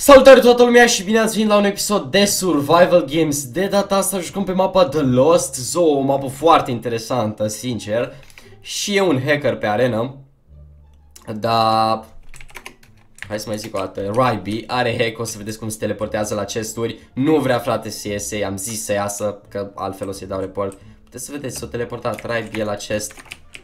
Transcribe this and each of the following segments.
Salutare toată lumea și bine ați venit la un episod de Survival Games. De data asta jucăm pe mapa The Lost Zoo, o mapă foarte interesantă, sincer. Și e un hacker pe arenă. Dar... hai să mai zic o dată, Ryby are hack, o să vedeți cum se teleportează la chesturi. Nu vrea, frate, să iese, i-am zis să iasă, că altfel o să-i dau report. Puteți să vedeți, s-a teleportat, Ryby e la chest.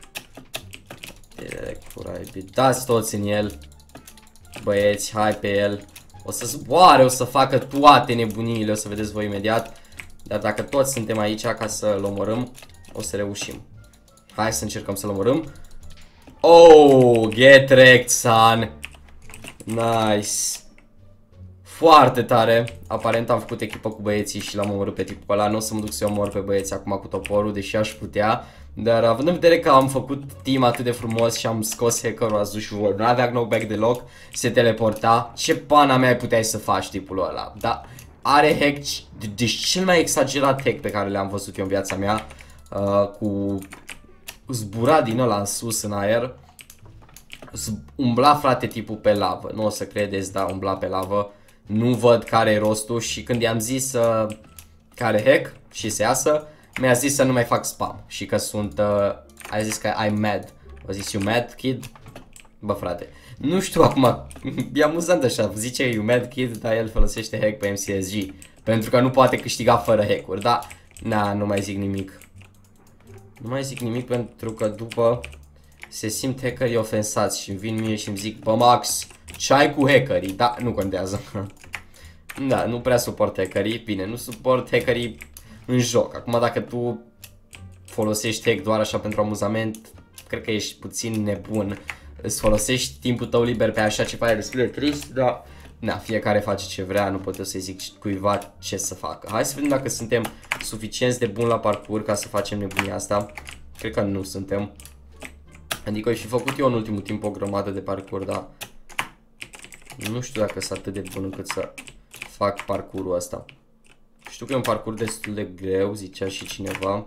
Direct cu Ryby, dați toți în el. Băieți, hai pe el. O să zboare, o să facă toate nebuniile, o să vedeți voi imediat. Dar dacă toți suntem aici ca să-l omorâm, o să reușim. Hai să încercăm să-l omorâm. Oh, get wrecked, son. Nice. Foarte tare. Aparent am făcut echipă cu băieții și l-am omorât pe tipul ăla. Nu o să mă duc să-i omor pe băieți acum cu toporul, deși aș putea. Dar având în vedere că am făcut team atât de frumos și am scos hackerul, ați dus și voi, nu avea knockback deloc, se teleporta, ce pana mea puteai să faci tipul ăla? Da, are hack, deci cel mai exagerat hack pe care le-am văzut eu în viața mea, cu zbura din ăla în sus în aer, umbla, frate, tipul pe lavă, nu o să credeți, da, umbla pe lavă, nu văd care e rostul și când i-am zis că are hack și se iasă, mi-a zis să nu mai fac spam și că sunt, a zis că I'm mad. A zis, you mad kid? Bă, frate, nu știu acum, e amuzant așa, zice you mad kid, dar el folosește hack pe MCSG. Pentru că nu poate câștiga fără hack-uri, da? Na, nu mai zic nimic. Nu mai zic nimic pentru că după se simt hackerii ofensați și vin mie și îmi zic, bă, Max, ce ai cu hackerii? Da, nu contează. Da, nu prea suport hackerii, bine, nu suport hackerii în joc. Acum dacă tu folosești hack doar așa pentru amuzament, cred că ești puțin nebun. Îți folosești timpul tău liber pe așa ceva, e destul de trist, dar na, fiecare face ce vrea, nu pot eu să-i zic cuiva ce să facă. Hai să vedem dacă suntem suficienți de buni la parcurs ca să facem nebunia asta. Cred că nu suntem. Adică și făcut eu în ultimul timp o grămadă de parcurs, dar nu știu dacă sunt atât de bun încât să fac parcursul ăsta. Știu că e un parcurs destul de greu, zicea și cineva.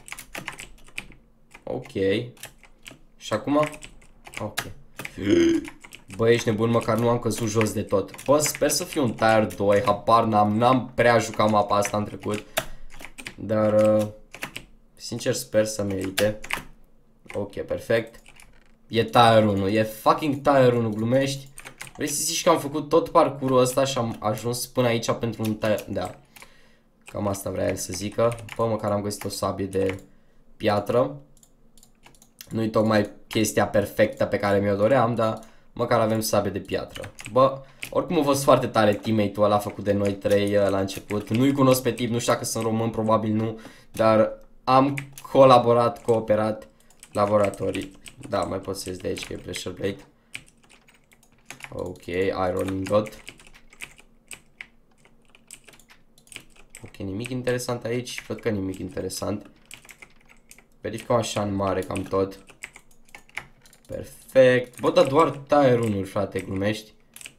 Ok. Și acum? Ok. Bă, ești nebun, măcar nu am căzut jos de tot. Bă, sper să fiu un tier 2, habar n-am prea jucat mapa asta în trecut. Dar, sincer, sper să merite. Ok, perfect. E tier 1, e fucking tier 1, glumești? Vrei să zici că am făcut tot parcursul ăsta și am ajuns până aici pentru un tier... Da. Cam asta vrea el să zică. Bă, măcar am găsit o sabie de piatră. Nu-i tocmai chestia perfectă pe care mi-o doream, dar măcar avem sabie de piatră. Bă, oricum a fost foarte tare teammate-ul ăla făcut de noi trei la început. Nu-i cunosc pe tip, nu știu dacă sunt român, probabil nu. Dar am colaborat, cooperat. Laboratorii. Da, mai pot să ies de aici că e pressure plate. Ok, iron ingot. Ok, nimic interesant aici, văd că nimic interesant. Verificăm așa în mare cam tot. Perfect. Bă, dar doar tier 1-uri, frate, glumești?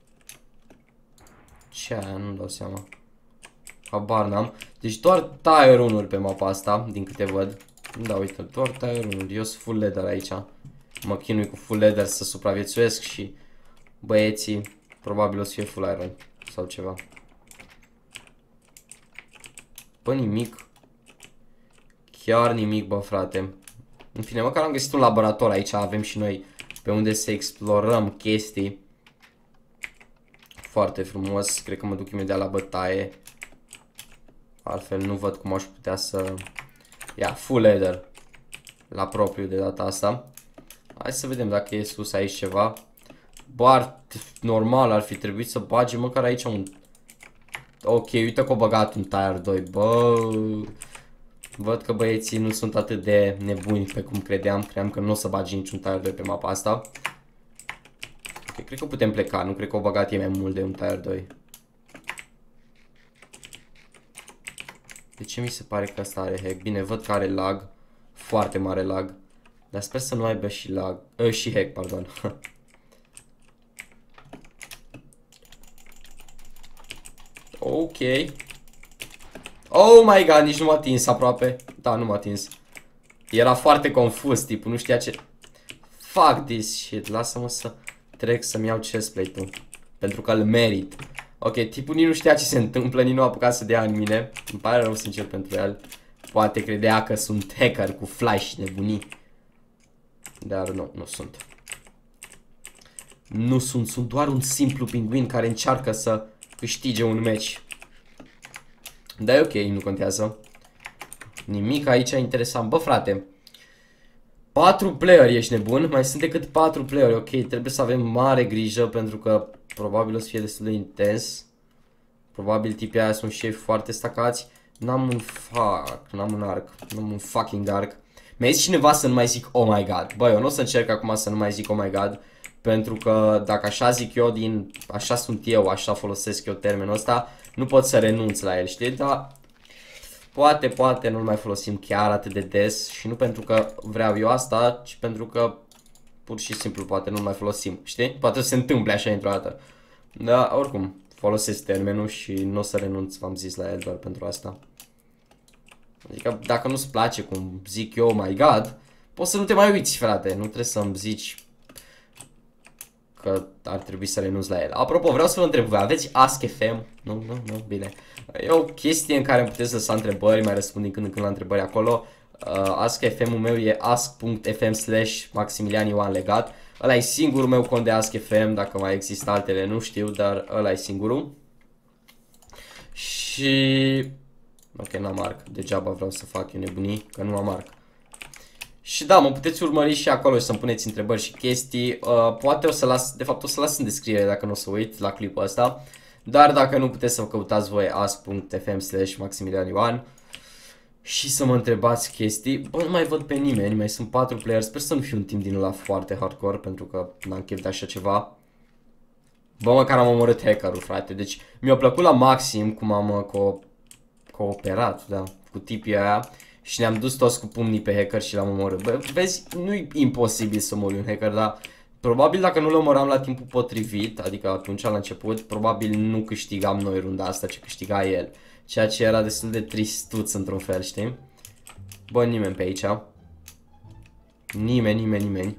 Ce aia? Nu-mi dau seama. Habar n-am. Deci doar tier 1-uri pe mapa asta, din câte văd. Da, uite, doar tier 1-uri. Eu sunt full leather aici. Mă chinui cu full leather să supraviețuiesc și băieții probabil o să fie full iron sau ceva. Bă, nimic. Chiar nimic, bă, frate. În fine, măcar am găsit un laborator aici. Avem și noi pe unde să explorăm chestii. Foarte frumos. Cred că mă duc imediat la bătaie. Altfel nu văd cum aș putea să... Ia, full leather. La propriu de data asta. Hai să vedem dacă e sus aici ceva. Bă, normal ar fi trebuit să bage măcar aici un... Ok, uite că a băgat un tier 2, bă. Văd că băieții nu sunt atât de nebuni pe cum credeam. Credeam că nu o să bage niciun tier 2 pe mapa asta. Ok, cred că putem pleca, nu cred că au băgat ei mai mult de un tier 2. De ce mi se pare că asta are hack? Bine, văd că are lag. Foarte mare lag. Dar sper să nu aibă și lag. Și hack, pardon. Ok. Oh my god, nici nu m-a atins aproape. Da, nu m-a atins. Era foarte confuz, tipul, nu știa ce... Fuck this shit, lasă-mă să trec să-mi iau chestplate-ul. Pentru că îl merit. Ok, tipul nici nu știa ce se întâmplă, nici nu a apucat să dea în mine. Îmi pare rău sincer pentru el. Poate credea că sunt hacker cu flash și nebunii. Dar nu, nu sunt. Nu sunt, sunt doar un simplu pinguin care încearcă să câștige un meci. Dar e ok, nu contează. Nimic aici interesant. Bă, frate, 4 playeri, ești nebun? Mai sunt decât 4 playeri, ok, trebuie să avem mare grijă pentru că probabil o să fie destul de intens. Probabil tipii aia sunt și ei foarte stacați. N-am un n-am un fucking arc. Mi-a zis cineva să nu mai zic oh my god. Bă, eu nu o să încerc acum să nu mai zic oh my god, pentru că dacă așa zic eu, așa sunt eu, așa folosesc eu termenul ăsta, nu pot să renunț la el, știi? Dar poate nu-l mai folosim chiar atât de des și nu pentru că vreau eu asta, ci pentru că pur și simplu poate nu-l mai folosim, știi? Poate se întâmple așa într-o dată. Dar oricum, folosesc termenul și nu o să renunț, v-am zis, la el doar pentru asta. Adică dacă nu-ți place cum zic eu, oh my god, poți să nu te mai uiți, frate. Nu trebuie să-mi zici că ar trebui să renunți la el. Apropo, vreau să vă întreb, voi aveți Ask FM? Nu, bine. E o chestie în care puteți lăsa întrebări, mai răspund din când în când la întrebări acolo. Ask FM-ul meu e ask.fm/Maximilian Ioan Legat. Ăla e singurul meu cont de Ask FM, dacă mai există altele nu știu, dar ăla e singurul. Și... ok, n-am arc, degeaba vreau să fac eu nebunii, că nu am arc. Și da, mă puteți urmări și acolo și să-mi puneți întrebări și chestii. Poate o să las, de fapt o să las în descriere dacă nu o să uit la clipul ăsta. Dar dacă nu, puteți să vă căutați voi ask.fm/Maximilian Ioan și să mă întrebați chestii. Bă, nu mai văd pe nimeni, mai sunt 4 playeri. Sper să nu fiu un timp din ăla foarte hardcore, pentru că n-am chef de așa ceva. Bă, măcar am omorât hackerul, frate. Deci mi-a plăcut la maxim cum am cooperat, da, cu tipii aia. Și ne-am dus toți cu pumnii pe hacker și l-am omorât. Bă, vezi, nu-i imposibil să mori un hacker, dar probabil dacă nu-l omoram la timpul potrivit, adică atunci la început, probabil nu câștigam noi runda asta, ci câștiga el. Ceea ce era destul de tristuț într-un fel, știi? Bă, nimeni pe aici. Nimeni.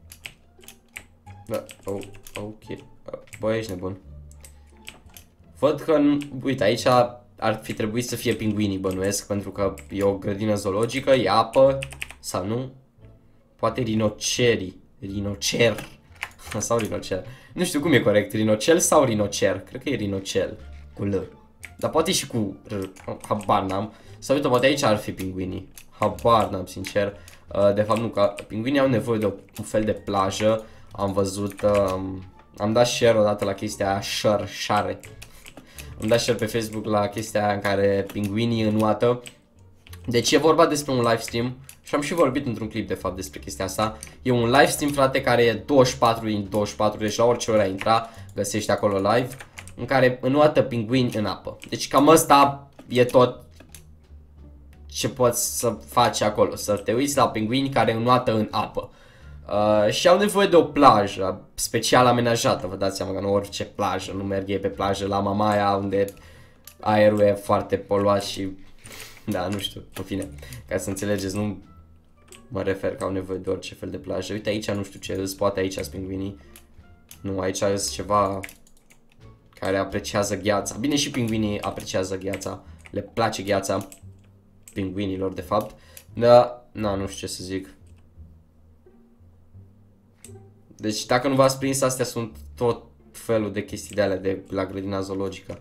Bă, ok. Bă, ești nebun. Văd că, uite, aici ar fi trebuit să fie pinguinii, bănuiesc, pentru că e o grădină zoologică, e apă, sau nu? Poate rinocerii. Rinocer. Sau rinocer. Nu știu cum e corect, rinocel sau rinocer? Cred că e rinocel, cu L. Dar poate și cu R, habar n-am. Sau uite, poate aici ar fi pinguinii. Habar n-am, sincer. De fapt nu, că pinguinii au nevoie de un fel de plajă. Am văzut, am dat share odată la chestia aia, share. Am dat share pe Facebook la chestia aia în care pinguinii înoată. Deci e vorba despre un livestream și am și vorbit într-un clip de fapt despre chestia asta. E un livestream, frate, care e 24 din 24, deci la orice oră intra, găsești acolo live, în care înoată pinguini în apă. Deci cam asta e tot ce poți să faci acolo, să te uiți la pinguini care înoată în apă. Și au nevoie de o plajă special amenajată, vă dați seama că nu orice plajă, nu merg ei pe plajă la Mamaia unde aerul e foarte poluat și... da, nu știu, în fine, ca să înțelegeți, nu mă refer că au nevoie de orice fel de plajă. Uite aici nu știu ce îs, poate aici sunt pinguinii. Nu, aici îs ceva care apreciază gheața. Bine, și pinguinii apreciază gheața, le place gheața pinguinilor de fapt. Da, nu știu ce să zic. Deci dacă nu v-ați prins, astea sunt tot felul de chestii de alea de la grădina zoologică.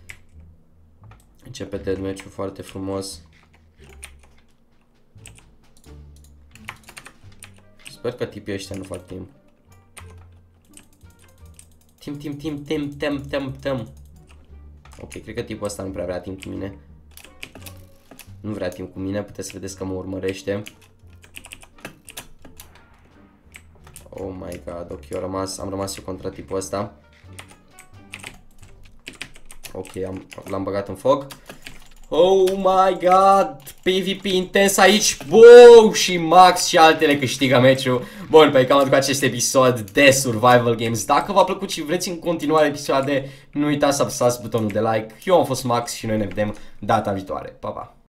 Începe meciul foarte frumos. Sper că tipii ăștia nu fac timp. Timp. Ok, cred că tipul ăsta nu prea vrea timp cu mine. Nu vrea timp cu mine, puteți să vedeți că mă urmărește. Oh my god, ok, am rămas eu contra tipul ăsta. Ok, l-am băgat în foc. Oh my god, PvP intens aici. Wow, și Max și altele câștigă meciul. Bun, pe cam cu acest episod de Survival Games. Dacă v-a plăcut și vreți în continuare episoade, nu uitați să apăsați butonul de like. Eu am fost Max și noi ne vedem data viitoare. Pa, pa!